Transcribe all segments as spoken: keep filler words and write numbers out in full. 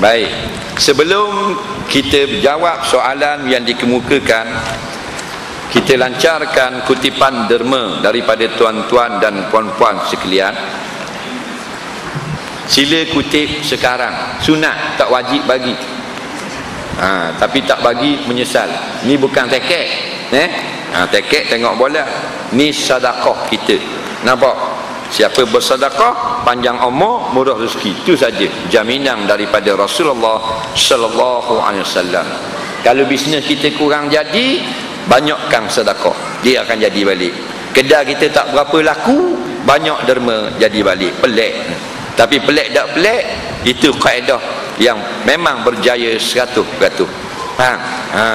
Baik, sebelum kita jawab soalan yang dikemukakan, kita lancarkan kutipan derma daripada tuan-tuan dan puan-puan sekalian. Sila kutip sekarang, sunat, tak wajib bagi. Ha, tapi tak bagi menyesal. Ni bukan tekek, eh? Ha, tekek tengok bola. Ni sedekah kita. Nampak? Siapa bersedekah, panjang umur, murah rezeki. Itu saja jaminan daripada Rasulullah sallallahu alaihi wasallam. Kalau bisnes kita kurang jadi, banyakkan sedekah, dia akan jadi balik. Kedai kita tak berapa laku, banyak derma jadi balik. Pelik. Tapi pelik tak pelik, itu kaedah yang memang berjaya seratus peratus. Faham? Ha.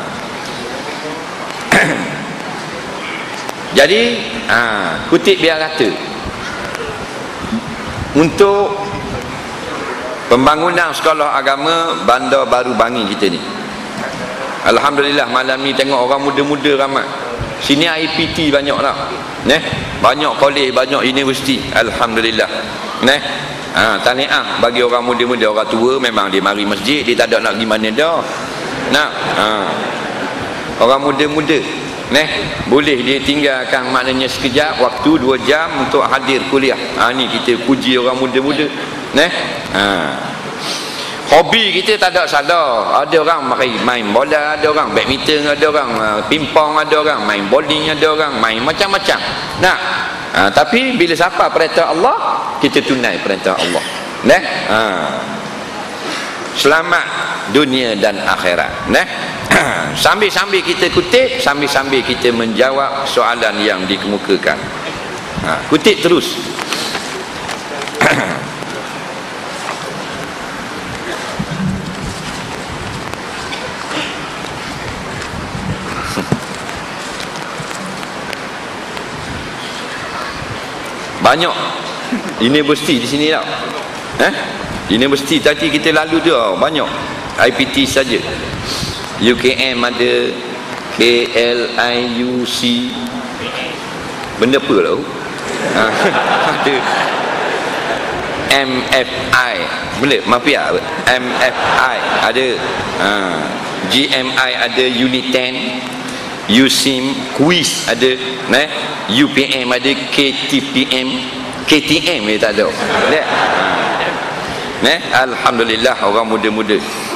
Jadi, ha, kutip biar rata. Untuk pembangunan sekolah agama Bandar Baru Bangi kita ni, alhamdulillah malam ni tengok orang muda-muda ramai. Sini I P T banyak tak? Neh, banyak kolej, banyak universiti. Alhamdulillah. Neh, ha, tahniah bagi orang muda-muda. Orang tua memang dia mari masjid, dia tak ada nak pergi mana dah. Nak, ha. Orang muda-muda, neh, boleh dia tinggalkan maknanya sekejap waktu dua jam untuk hadir kuliah. Ha, ni kita puji orang muda-muda. Neh, ha. Hobi kita tak ada salah. Ada orang mari main bola, ada orang badminton, ada orang uh, pingpong, ada orang main bowling, ada orang main macam-macam. Nah, ha, tapi bila siapa perintah Allah, kita tunai perintah Allah. Neh, ha. Selamat dunia dan akhirat. Neh, sambil-sambil kita kutip, sambil-sambil kita menjawab soalan yang dikemukakan. Ha, kutip terus. Banyak universiti di sini tau. Eh? Universiti tadi kita lalu tu oh, banyak. I P T saja. U K M ada, K L I U C. Benda apa tau? Ha, ada M F I. Boleh mafia apa? M F I ada. Ha, G M I ada, Unit ten. U S I M quiz ada, nah, U P M ada, K T P M, K T M dia tak ada. Lihat. Nah, alhamdulillah orang muda-muda.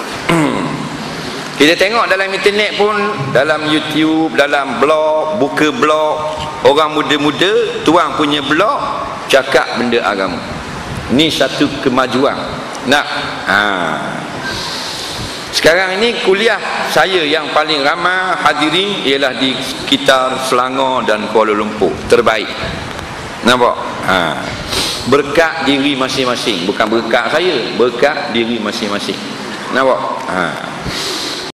Kita tengok dalam internet pun, dalam YouTube, dalam blog, buka blog, orang muda-muda tuang punya blog cakap benda agama. Ni satu kemajuan. Nak, ha. Sekarang ini kuliah saya yang paling ramai hadirin ialah di sekitar Selangor dan Kuala Lumpur. Terbaik. Nampak? Ha. Berkat diri masing-masing. Bukan berkat saya, berkat diri masing-masing. Nampak? Ha.